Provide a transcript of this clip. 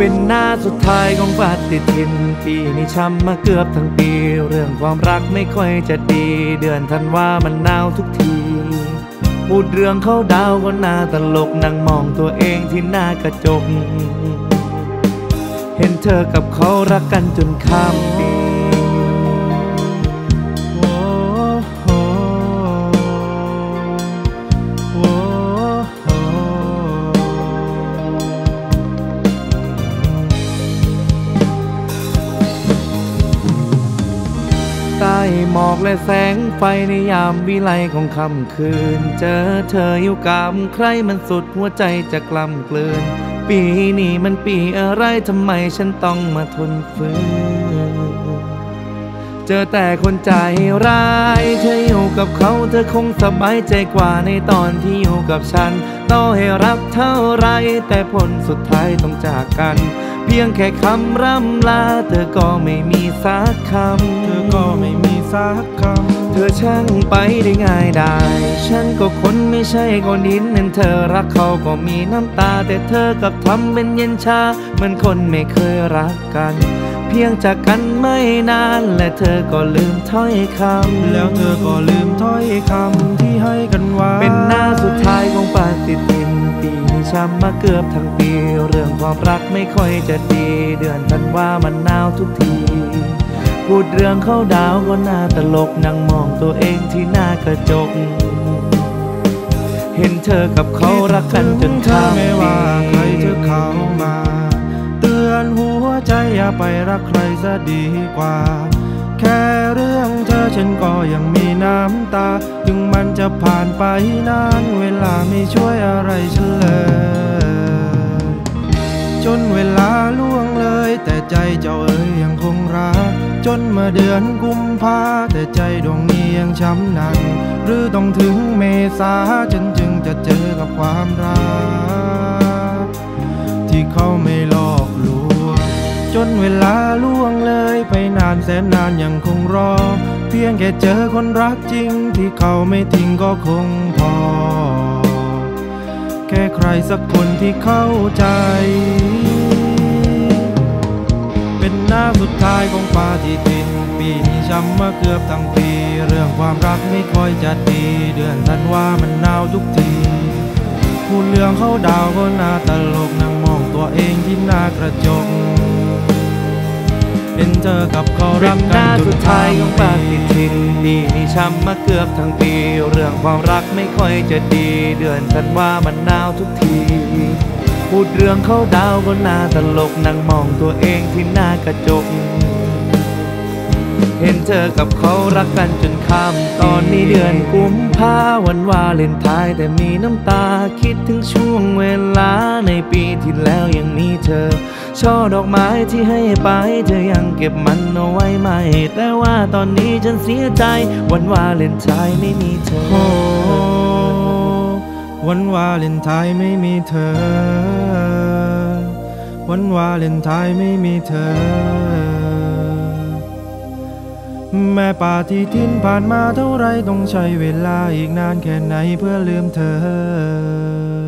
เป็นหน้าสุดท้ายของปฏิทินปีนี้ช้ำมาเกือบทั้งปีเรื่องความรักไม่ค่อยจะดีเดือนธันวามันหนาวทุกทีพูดเรื่องเขาดาวก็น่าตลกนั่งมองตัวเองที่หน้ากระจกเห็นเธอกับเขารักกันจนข้ามปีใต้หมอกและแสงไฟในยามวิไลของค่ำคืนเจอเธออยู่กับใครมันสุดหัวใจจะกล้ำกลืนปีนี้มันปีอะไรทำไมฉันต้องมาทนฝืนเจอแต่คนใจร้ายเธออยู่กับเขาเธอคงสบายใจกว่าในตอนที่อยู่กับฉันต่อให้รักเท่าไรแต่ผลสุดท้ายต้องจากกันเพียงแค่คำร่ำลาเธอก็ไม่มีสักคำเธอก็ไม่มีสักคำเธอช่างไปได้ง่ายได้ฉันก็คนไม่ใช่คนดินนั่นเธอรักเขาก็มีน้ำตาแต่เธอกับทำเป็นเย็นชาเหมือนคนไม่เคยรักกันเพียงจากกันไม่นานและเธอก็ลืมถ้อยคำแล้วเธอก็ลืมถ้อยคำที่ให้กันไว้เป็นหน้าสุดท้ายของปฏิทินปีนี้ช้ำมาเกือบทั้งปีเรื่องความรักไม่ค่อยจะดีเดือนธันวามันหนาวทุกทีพูดเรื่องเขาดาวก็น่าตลกนั่งมองตัวเองที่หน้ากระจกเห็นเธอกับเขารักกันจนข้ามปีไม่ว่าใครเธอเข้ามาเตือนหัวใจอย่าไปรักใครซะดีกว่าแค่เรื่องเธอฉันก็ยังมีน้ำตาถึงมันจะผ่านไปนานเวลาไม่ช่วยอะไรฉันเลยจนเวลาล่วงเลยแต่ใจเจ้าเอ๋ยยังคงรักจนเมื่อเดือนกุมภาแต่ใจดวงนี้ยังช้ำหนักหรือต้องถึงเมษาฉันจึงจะเจอกับความรักที่เขาไม่หลอกลวงจนเวลาล่วงเลยไปนานแสนนานยังคงรอเพียงแค่เจอคนรักจริงที่เขาไม่ทิ้งก็คงพอแค่ใครสักคนที่เข้าใจเป็นหน้าสุดท้ายของปฏิทินปีนี้ช้ำมาเกือบทั้งปีเรื่องความรักไม่ค่อยจะดีเดือนธันวามันหนาวทุกทีพูดเรื่องเขาดาวก็น่าตลกนั่งมองตัวเองที่หน้ากระจกเห็นเธอกับเขารักกันจนสุดท้ายของปฏิทินปีนี้ช้ำมาเกือบทั้งปีเรื่องความรักไม่ค่อยจะดีเดือนธันวามันหนาวทุกทีพูดเรื่องเขาดาวก็น่าตลกนั่งมองตัวเองที่หน้ากระจกเห็นเธอกับเขารักกันจนข้ามตอนนี้เดือนกุมภาวันวาเลนไทน์แต่มีน้ำตาคิดถึงช่วงเวลาในปีที่แล้วยังมีเธอช่อดอกไม้ที่ให้ไปเธอยังเก็บมันเอาไว้ไหมแต่ว่าตอนนี้ฉันเสียใจวันวาเลนไทน์ไม่มีเธอวันวาเลนไทน์ไม่มีเธอวันวาเลนไทน์ไม่มีเธอแม้ปฏิทินผ่านมาเท่าไรต้องใช้เวลาอีกนานแค่ไหนเพื่อลืมเธอ